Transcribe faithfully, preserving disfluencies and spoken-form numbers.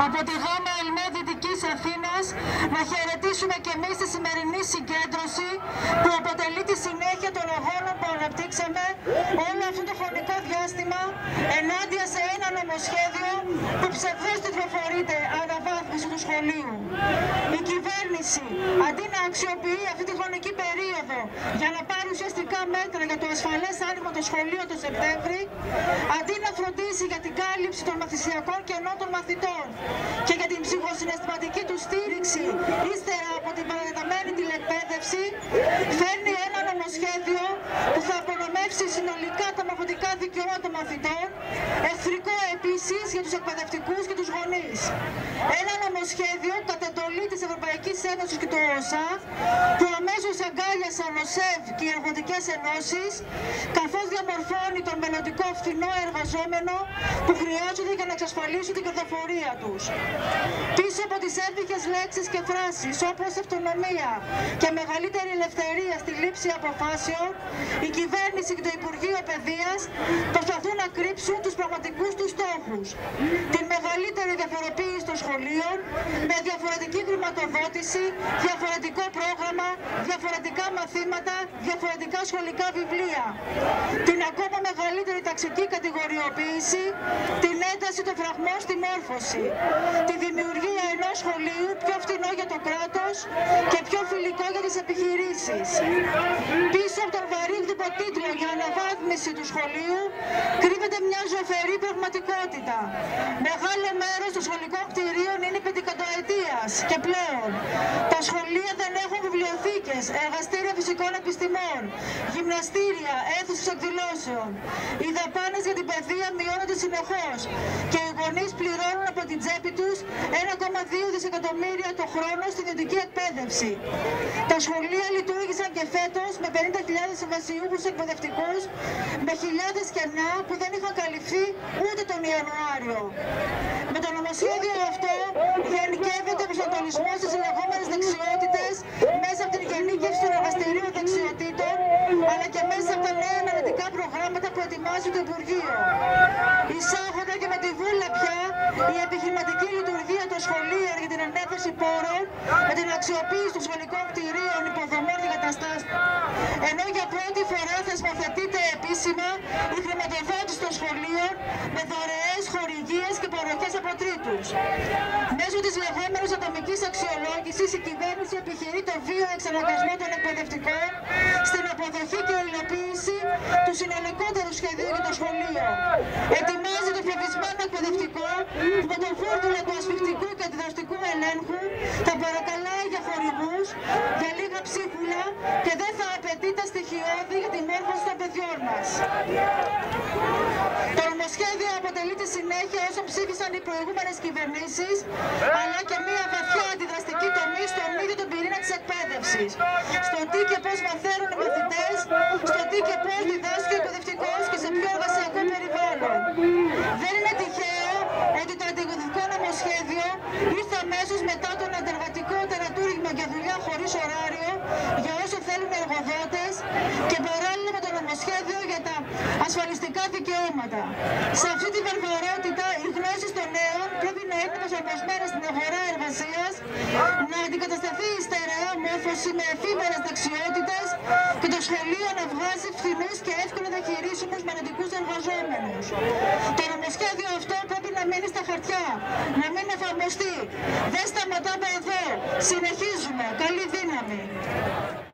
Από τη ΓΑΜΑ ΕΛΜΕ Δυτικής Αθήνας να χαιρετήσουμε και εμείς τη σημερινή συγκέντρωση που αποτελεί τη συνέχεια των αγώνων που αναπτύξαμε όλο αυτό το χρονικό διάστημα ενάντια σε ένα νομοσχέδιο που ψευδώς τετροφορείται αναβάθμιση του σχολείου. Η κυβέρνηση, αντί να αξιοποιεί αυτή τη χρονική περίοδο για να πάρει ουσιαστικά μέτρα για το ασφαλές άνοιγμα των σχολείων το Σεπτέμβρη, αντί να φροντίσει για την κάλυψη των μαθησιακών κενών των μαθητών και για την ψυχοσυναισθηματική του στήριξη ύστερα από την παρατεταμένη τηλεκπαίδευση, φέρνει ένα νομοσχέδιο που θα απονομεύσει συνολικά τα μαθητικά δικαιώματα των μαθητών, εχθρικό επίσης για τους εκπαιδευτικούς και τους γονείς. Ένα νομοσχέδιο κατ' εντολή της Ευρωπαϊκής Ένωσης και του ΟΣΑ που αμέσως αγκάλιασαν ο ΣΕΒ και οι εργοδικές ενώσεις, καθώς διαμορφώνει τον μελλοντικό φθηνό εργαζόμενο που χρειάζονται για να εξασφαλίσουν την κερδοφορία τους. Πίσω από τις εύδικες λέξεις και φράσεις όπως αυτονομία και μεγαλύτερη ελευθερία στη λήψη αποφάσεων, η κυβέρνηση και το Υπουργείο Παιδείας προσπαθούν να κρύψουν τους πραγματικούς τους στόχους. Την μεγαλύτερη διαφοροποίηση των σχολείων με διαφορετική χρηματοδότηση, διαφορετικό πρόγραμμα, διαφορετικά μαθήματα, διαφορετικά σχολικά βιβλία. Την ακόμα μεγαλύτερη ταξική κατηγοριοποίηση, την ένταση των φραγμών στη μόρφωση, τη δημιουργία ενός σχολείου πιο φθηνό για το κράτος και πιο φιλικό για τις επιχειρήσεις. Πίσω από τον βαρύγδουπο τίτλο για αναβάθμιση του σχολείου κρύβεται μια ζωφερή πραγματικότητα. Μεγάλο μέρος των σχολικών κτηρίων είναι πεντηκονταετίας και πλέον. Τα σχολεία δεν έχουν βιβλιοθήκες, εργαστήρια φυσικών επιστημών, γυμναστήρια, αίθουσες εκδηλώσεων. Οι δαπάνες για την παιδεία μειώνονται συνεχώς και οι γονείς πληρώνουν από την τσέπη τους ένα κόμμα δύο δισεκατομμύρια το χρόνο στην ιδιωτική εκπαίδευση. Τα σχολεία λειτουργήσαν και φέτος με πενήντα χιλιάδες συμβασιούχους εκπαιδευτικούς, με χιλιάδες κενά που δεν είχαν καλυφθεί ούτε τον Ιανουάριο. Με το νομοσχέδιο αυτό γενικεύεται ο προσανατολισμός στις λεγόμενες δεξιότητες μέσα από την γενίκευση των εργαστηρίων δεξιοτήτων, αλλά και μέσα από τα νέα αναλυτικά προγράμματα που ετοιμάζει το Υπουργείο. Εισάγονται και με τη βούλα πια η επιχειρηματική λειτουργία των σχολείων για την ανέβρεση πόρων, με την αξιοποίηση των σχολικών κτηρίων, υποδομών και καταστάσεων. Ενώ για πρώτη φορά θεσμοθετείται επίσημα η χρηματοδότηση των σχολείων με δωρεές, χορηγίες και παροχές από τρίτους. Μέσω της λεγόμενης ατομικής αξιολόγησης, η κυβέρνηση επιχειρεί το βίο εξαναγκασμό των εκπαιδευτικών στην αποδοχή και υλοποίηση του συνολικότερου σχεδίου για το σχολείο. Ετοιμάζει το φοβισμένο εκπαιδευτικό που με τον φόρμουλα του ασφυκτικού και αντιδραστικού ελέγχου θα παρακαλάει για χορηγούς, για λίγα ψίχουλα και δεν θα απαιτεί τα στοιχειώδη για τη μόρφωση των παιδιών μας. Το νομοσχέδιο αποτελεί τη συνέχεια όσων ψήφισαν οι προηγούμενες κυβερνήσεις, αλλά και μια βαθιά αντιδραστική τομή στον ίδιο τον πυρήνα της εκπαίδευσης. Στο τι και πώς μαθαίνουν οι μαθητές, στο τι και πώς διδάσκει ο εκπαιδευτικός και σε ποιο εργασιακό περιβάλλον. Δεν είναι τυχαίο ότι το αντιγωδικό νομοσχέδιο ήρθε αμέσως μετά τον αντεργατικό τερατούργημα για δουλειά χωρίς ωράριο για όσο θέλουν οι εργοδότες και παράλληλα με το νομοσχέδιο για τα ασφαλιστικά δικαιώματα. Σε αυτή τη βαρβαρότητα οι γνώσεις των νέων πρέπει να είναι προσαρμοσμένες στην αγορά εργασίας, να αντικατασταθεί η στερεά μόρφωση με εφήμερες δεξιότητες και το σχολείο να βγάζει φθηνούς και εύκολα διαχειρίσιμους μελλοντικούς εργαζόμενους. Το νομοσχέδιο αυτό πρέπει να μείνει στα χαρτιά, να μην εφαρμοστεί. Δεν σταματάμε εδώ. Συνεχίζουμε. Καλή δύναμη.